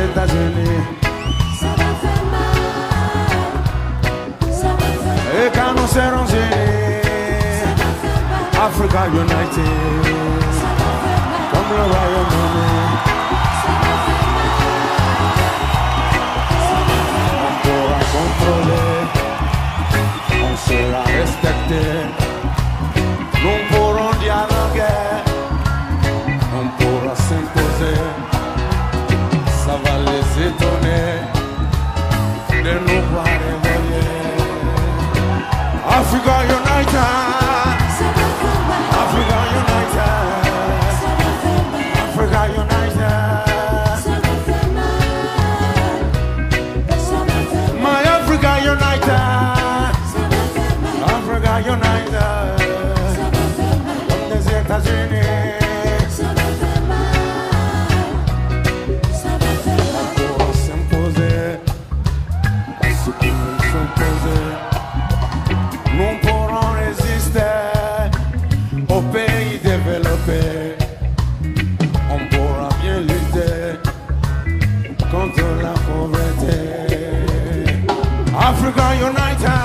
États-Unis. Ça va faire mal. Ça va faire mal. Et quand nous serons unis, Ça va faire mal. Africa United, Ça va faire mal. comme le Royaume-Uni. Ça va faire mal. On pourra contrôler, on sera respecté. Nous pourrons dialoguer, on pourra s'imposer. Ça va les étonner de nous voir évoluer. Africa United, Ça va faire mal. Africa United, Ça va faire mal. Africa United. Ça va faire mal. Ça va faire mal. My Africa United, Ça va faire mal. Africa United, Ça va faire mal. comme les États-Unis. Ça va faire mal. Ça va faire mal. Pour s'imposer, à ce qui nous s'imposer, nous pourrons résister aux pays développés. On pourra bien lutter contre la pauvreté. Africa United,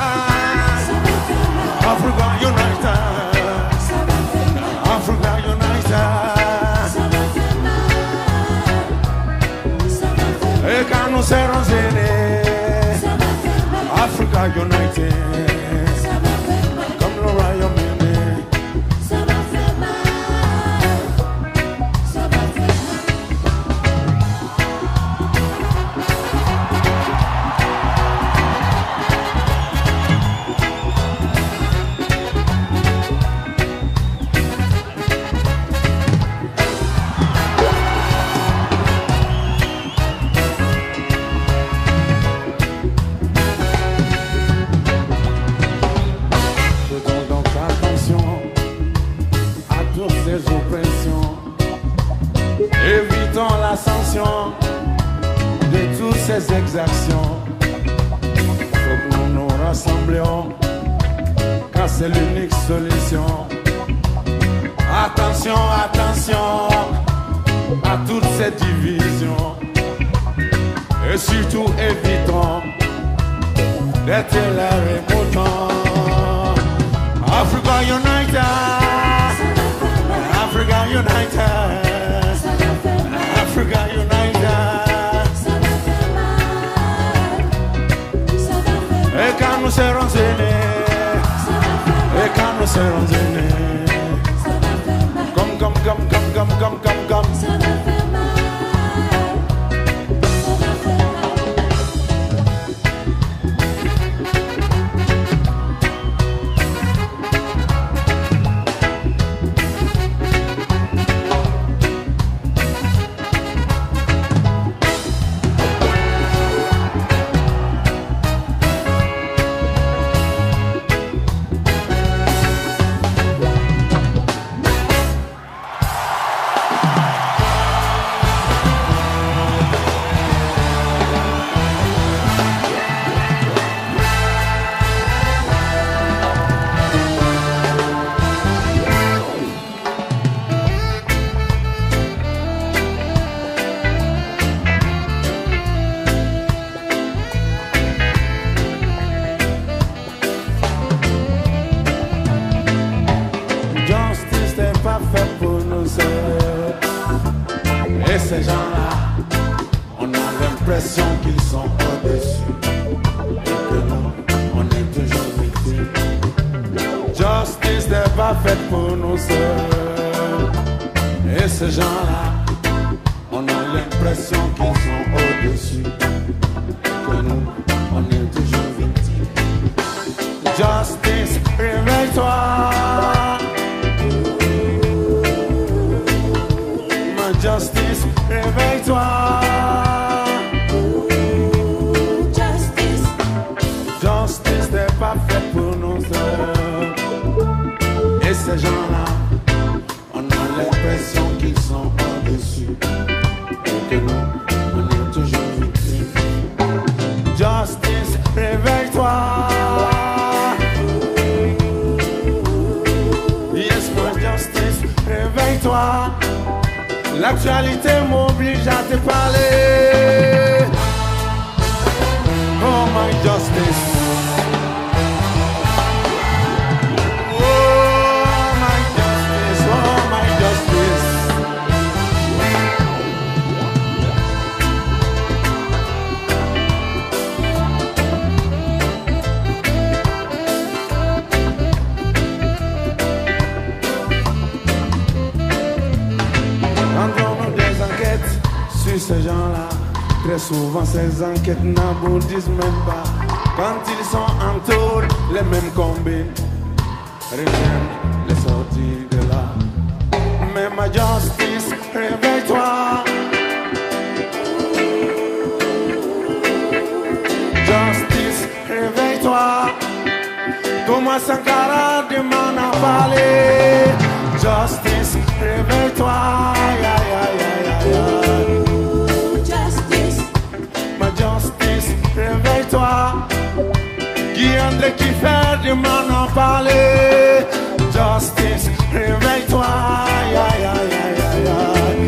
Africa United, Ça va faire mal. Africa United. Ça va faire mal. Ça va faire mal. Et quand nous serons unis, Ça va faire mal. Africa United, Ça va faire mal. comme le Royaume-Uni. Ça va faire mal. Ça va faire mal. Faisons donc attention à toutes ces oppressions. Évitons la sanction de toutes ces exactions. Faut que nous nous rassemblions, car c'est l'unique solution. Attention, attention à toutes ces divisions. Et surtout évitons d'être les moutons. Africa United, Africa United, Ça va faire mal. Africa United. Ça va faire mal. Ça va faire mal. Et quand nous serons unis, Ça va faire mal. et quand nous serons unis, Ça va faire mal. comme. Ça va faire mal. Ça va faire mal. Justice n'est pas fait pour nous seuls. Et ces gens-là, on a l'impression qu'ils sont au-dessus. Et que nous, on est toujours victimes. Justice n'est pas faite pour nous seuls. Et ces gens-là, on a l'impression qu'ils sont au-dessus. Et que nous, on est toujours victimes. Justice, réveille-toi. Ma justice, réveille-toi. Justice. Justice n'est pas faite pour nous seuls. Et ces gens-là, on a l'impression qu'ils sont au-dessus. Et que nous, on est toujours victimes. Justice, réveille-toi. Yes, my justice, réveille-toi. L'actualité m'oblige à te parler. Oh my justice. Oh my justice. Oh my justice. Sur ces gens-là, très souvent ces enquêtes n'aboutissent même pas. Quand ils sont entourés, les mêmes combines reviennent les sortir de là. Mais ma justice, réveille-toi. Justice, réveille-toi. Thomas Sankara demande à parler. Justice, réveille-toi. Ya, ya, ya, ya, ya. Réveille-toi, Guy André qui fait du mal en parler. Justice, réveille-toi, ya ya ya ya ya.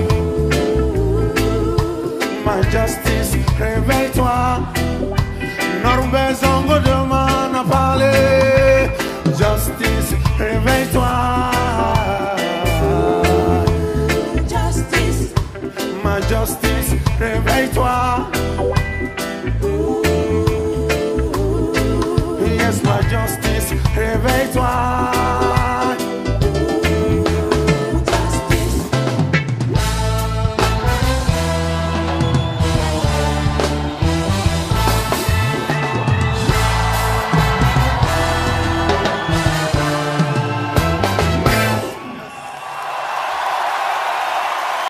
My justice, réveille-toi. Norbert Zongo demande à parler. Justice, réveille-toi. Justice, my justice, réveille-toi.